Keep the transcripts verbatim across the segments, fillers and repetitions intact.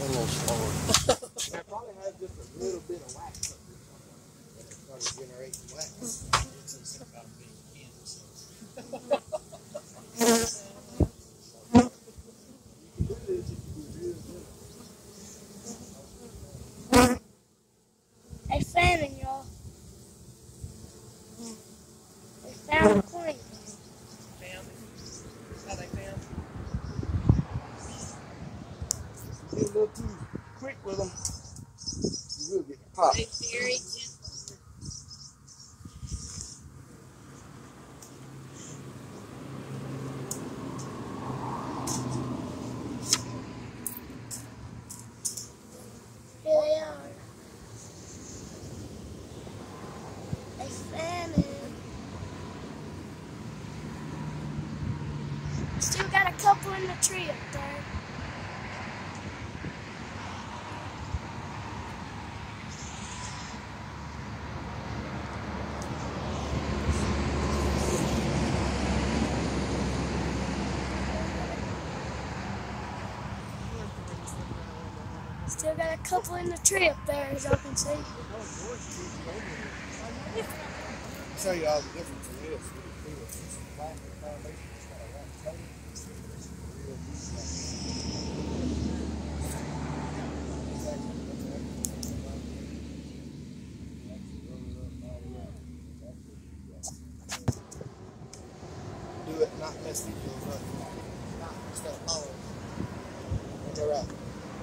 a little slower. It probably has just a little bit of wax up there. It started generating wax. It's about being in, so. They found him, y'all. They found the coin. Found him? How they found him? If you get a little too quick with them, you will get popped. They very gentle. Here they are. They found him. Still got a couple in the tree up there. Still got a couple in the tree up there, as y'all can see. I'll show you all the difference in this. It's a plastic foundation. It's got a wax coating. It's real deep. Do it, not mess these things up. Not mess that power. And they're out.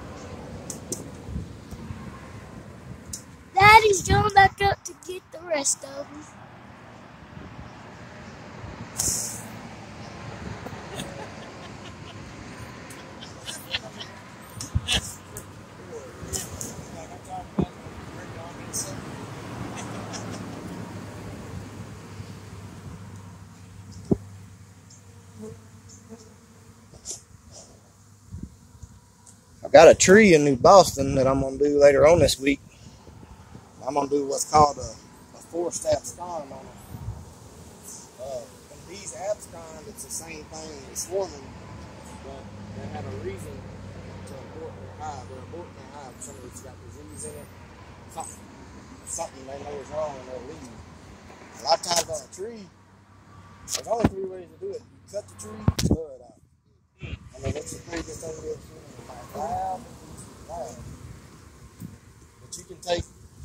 Daddy's going back up to get the rest of them. I got a tree in New Boston that I'm going to do later on this week. I'm going to do what's called a, a forced abscond on it. Uh, and these abscond, it's the same thing as swarming, but they have a reason to abort their hive. They're aborting their hive. Somebody's got disease in it, something, something they know is wrong and they'll leave. A lot of times on a tree, there's only three ways to do it. You cut the tree, blow it out. I mean, it's the craziest thing you've ever seen in your life. Loud, loud. But you can take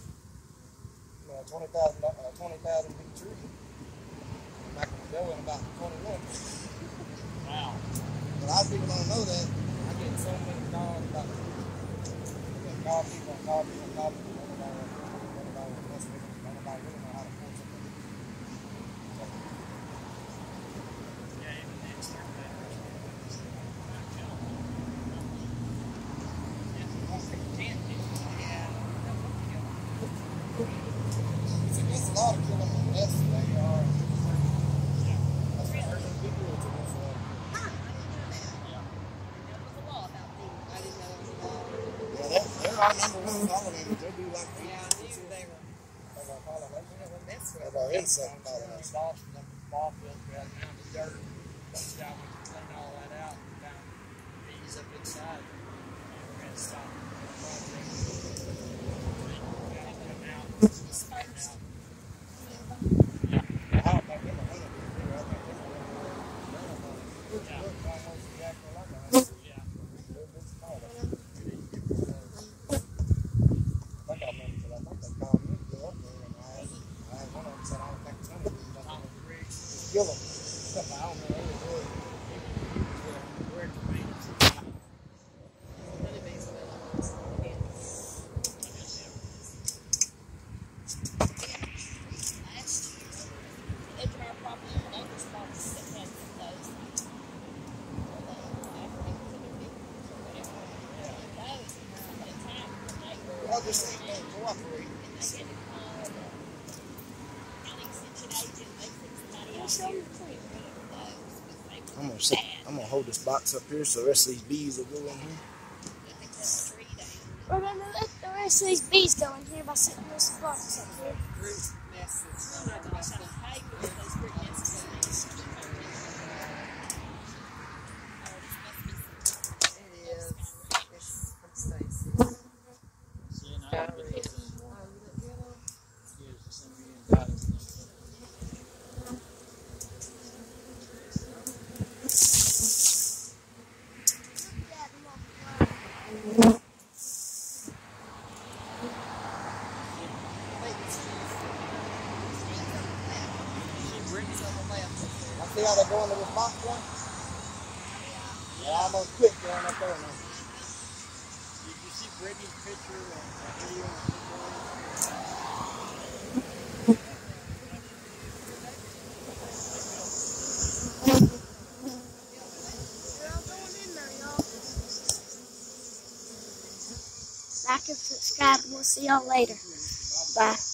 a twenty thousand uh, twenty thousand big tree and back in the dough in about twenty minutes. Wow. But a lot of people don't know that. I get so many calls about it. I get call people and call people and call people. Nobody will mess with them. Nobody really know how to pull something. Yeah, even the exterminator. It's against a lot of killing them less than they are. That's the first thing people do. It's against a lot of yeah, they're, they're our number one pollinators. They do like eighty percent of our pollination. Of our insect pollination. Boston, up in Ballfield, we had down the dirt. That's down, we could clean all that out and found bees up inside. And we're going to stop the project. We got to come out. Straighten out. I don't think them are honeybees either. I think them are little Yeah. look almost exactly like a honeybee. Yeah. They're a bit smaller. I think I remember because I think they called me to go up there and I had, I had one of them said I don't think it's honeybees. I think it's kill them. I don't know who it was. Where to find it. Honeybees, well, Well, this ain't going to cooperate. I'm gonna sit, I'm gonna hold this box up here so the rest of these bees will go in here. We're going to let the rest of these bees go in here by setting this box up here. it is. It's from Stacy. see how they go into this box one? Yeah, I'm gonna quit going up there now. Did you see Brittany's picture and video? They're all going in there, y'all. Like and subscribe, and we'll see y'all later. Bye.